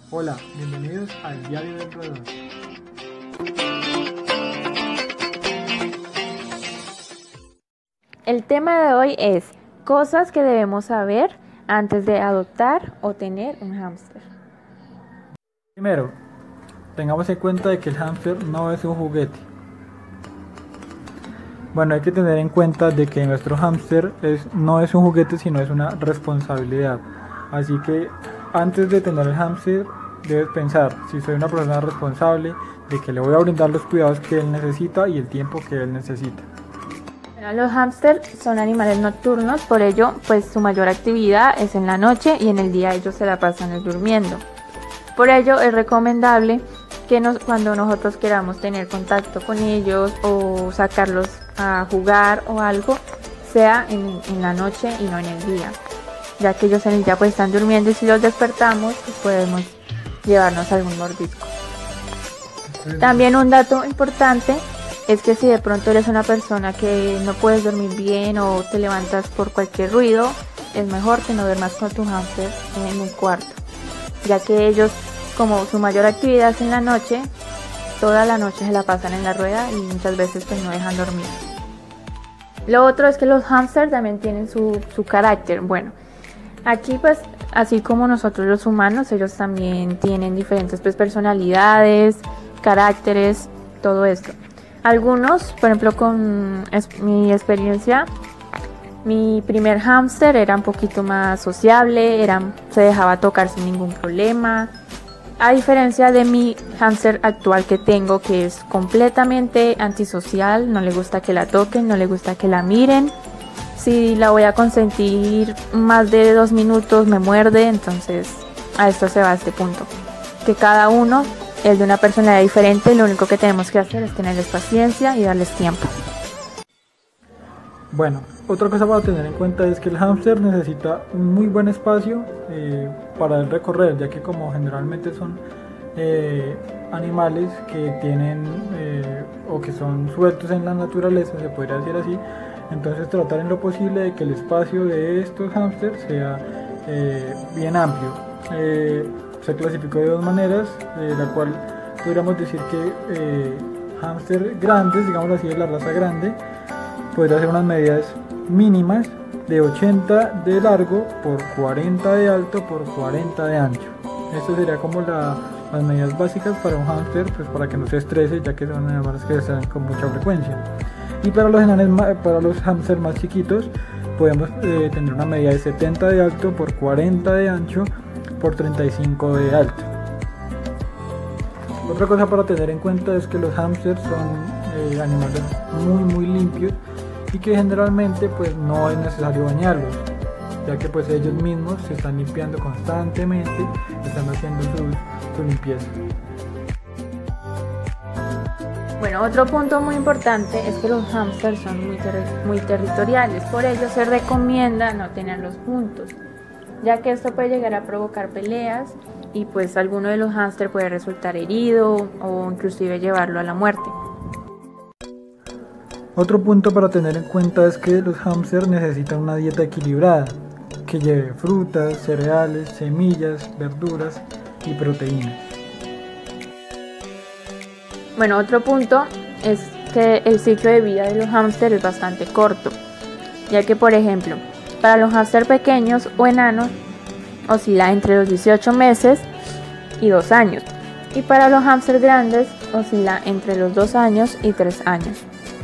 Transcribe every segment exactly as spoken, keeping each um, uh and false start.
Hola, bienvenidos al Diario del Roedor. El tema de hoy es cosas que debemos saber antes de adoptar o tener un hámster. Primero, tengamos en cuenta de que el hámster no es un juguete. Bueno, hay que tener en cuenta de que nuestro hámster es, no es un juguete, sino es una responsabilidad. Así que antes de tener el hámster, debes pensar si soy una persona responsable, de que le voy a brindar los cuidados que él necesita y el tiempo que él necesita. Bueno, los hámsters son animales nocturnos, por ello pues su mayor actividad es en la noche y en el día ellos se la pasan durmiendo. Por ello es recomendable que nos, cuando nosotros queramos tener contacto con ellos o sacarlos a jugar o algo, sea en, en la noche y no en el día, ya que ellos en el día pues están durmiendo y si los despertamos pues podemos llevarnos algún mordisco. También un dato importante es que si de pronto eres una persona que no puedes dormir bien o te levantas por cualquier ruido, es mejor que no duermas con tu hámster en el cuarto, ya que ellos, como su mayor actividad es en la noche, toda la noche se la pasan en la rueda y muchas veces pues no dejan dormir. Lo otro es que los hámsters también tienen su, su carácter. Bueno, aquí pues así como nosotros los humanos, ellos también tienen diferentes pues, personalidades, caracteres, todo esto. Algunos, por ejemplo con es, mi experiencia, mi primer hámster era un poquito más sociable, era, se dejaba tocar sin ningún problema. A diferencia de mi hámster actual que tengo, que es completamente antisocial, no le gusta que la toquen, no le gusta que la miren. Si la voy a consentir más de dos minutos me muerde, entonces a esto se va a este punto. Que cada uno es de una personalidad diferente, lo único que tenemos que hacer es tenerles paciencia y darles tiempo. Bueno, otra cosa para tener en cuenta es que el hámster necesita un muy buen espacio eh, para el recorrer, ya que como generalmente son eh, animales que tienen eh, o que son sueltos en la naturaleza, se podría decir así, entonces tratar en lo posible de que el espacio de estos hámsters sea eh, bien amplio. Eh, se clasificó de dos maneras, eh, la cual podríamos decir que eh, hámster grandes, digamos así, de la raza grande, podría ser unas medidas mínimas de ochenta de largo por cuarenta de alto por cuarenta de ancho. Esto sería como la, las medidas básicas para un hámster, pues para que no se estrese, ya que son animales que se dan con mucha frecuencia. Y para los enanes, para los hámsters más chiquitos, podemos eh, tener una medida de setenta de alto por cuarenta de ancho por treinta y cinco de alto. Otra cosa para tener en cuenta es que los hámsters son eh, animales muy muy limpios y que generalmente pues no es necesario bañarlos, ya que pues ellos mismos se están limpiando constantemente, están haciendo su, su limpieza. Bueno, otro punto muy importante es que los hámsters son muy, ter muy territoriales, por ello se recomienda no tenerlos juntos, ya que esto puede llegar a provocar peleas y pues alguno de los hámsters puede resultar herido o inclusive llevarlo a la muerte. Otro punto para tener en cuenta es que los hámsters necesitan una dieta equilibrada, que lleve frutas, cereales, semillas, verduras y proteínas. Bueno, otro punto es que el ciclo de vida de los hámsters es bastante corto, ya que por ejemplo, para los hámsters pequeños o enanos oscila entre los dieciocho meses y dos años, y para los hámsters grandes oscila entre los dos años y tres años.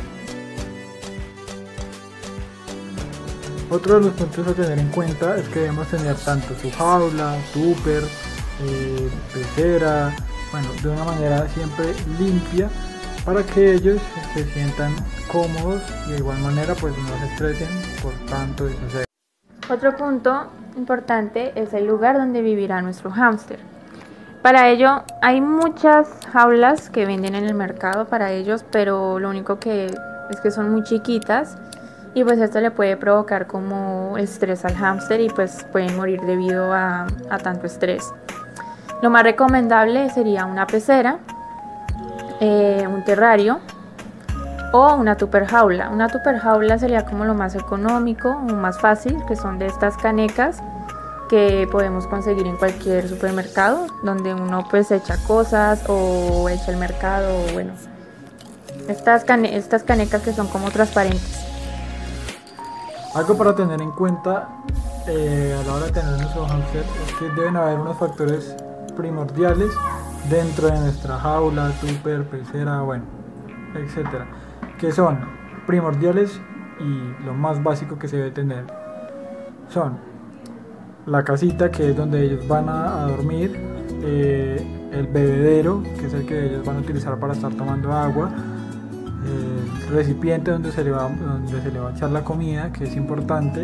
Otro de los puntos a tener en cuenta es que debemos tener tanto su jaula, tupper, eh, pecera, bueno, de una manera siempre limpia para que ellos se sientan cómodos y de igual manera pues no se estresen por tanto desaseo. Otro punto importante es el lugar donde vivirá nuestro hámster. Para ello hay muchas jaulas que venden en el mercado para ellos, pero lo único que es que son muy chiquitas y pues esto le puede provocar como estrés al hámster y pues pueden morir debido a, a tanto estrés. Lo más recomendable sería una pecera, eh, un terrario o una tupper jaula. Una tupper jaula sería como lo más económico o más fácil, que son de estas canecas que podemos conseguir en cualquier supermercado, donde uno pues echa cosas o echa el mercado, o bueno, estas, cane estas canecas que son como transparentes. Algo para tener en cuenta eh, a la hora de tener nuestro hámster es que deben haber unos factores primordiales dentro de nuestra jaula, tupper, pecera, bueno, etcétera, que son primordiales y lo más básico que se debe tener son la casita, que es donde ellos van a, a dormir, eh, el bebedero, que es el que ellos van a utilizar para estar tomando agua, el recipiente donde se le va, donde se le va a echar la comida, que es importante.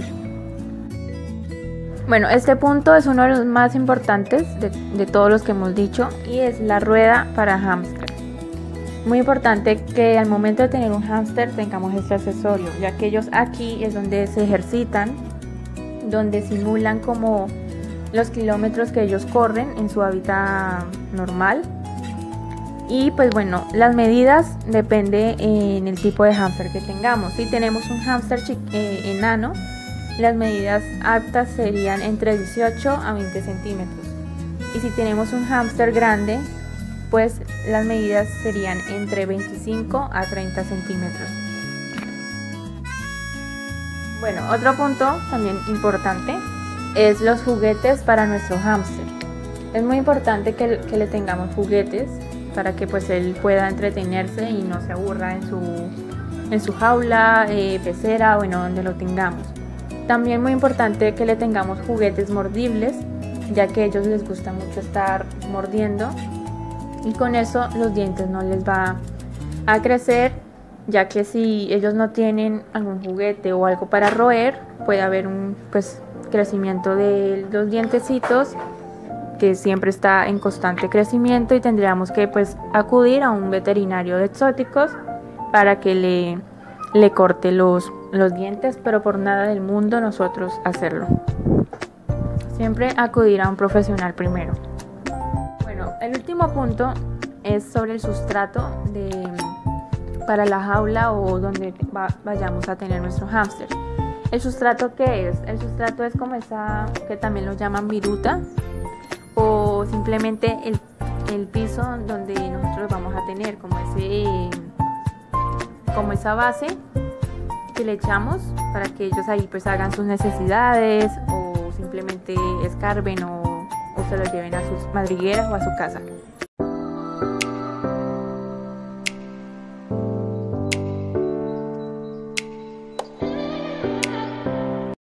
Bueno, este punto es uno de los más importantes de, de todos los que hemos dicho, y es la rueda para hámster. Muy importante que al momento de tener un hámster tengamos este accesorio, ya que ellos aquí es donde se ejercitan, donde simulan como los kilómetros que ellos corren en su hábitat normal. Y pues bueno, las medidas depende en el tipo de hámster que tengamos. Si tenemos un hámster eh, enano, las medidas aptas serían entre dieciocho a veinte centímetros. Y si tenemos un hámster grande, pues las medidas serían entre veinticinco a treinta centímetros. Bueno, otro punto también importante es los juguetes para nuestro hámster. Es muy importante que, que le tengamos juguetes para que pues él pueda entretenerse y no se aburra en su, en su jaula, eh, pecera, bueno, donde lo tengamos. También muy importante que le tengamos juguetes mordibles, ya que a ellos les gusta mucho estar mordiendo, y con eso los dientes no les va a crecer, ya que si ellos no tienen algún juguete o algo para roer, puede haber un pues crecimiento de los dientecitos, que siempre está en constante crecimiento, y tendríamos que pues acudir a un veterinario de exóticos para que le, le corte los, los dientes, pero por nada del mundo nosotros hacerlo. Siempre acudir a un profesional primero. Bueno, el último punto es sobre el sustrato de, para la jaula o donde va, vayamos a tener nuestro hámster. ¿El sustrato qué es? El sustrato es como esa, que también lo llaman viruta, o simplemente el, el piso donde nosotros vamos a tener como ese como esa base que le echamos para que ellos ahí pues hagan sus necesidades, o simplemente escarben, o, o se los lleven a sus madrigueras o a su casa.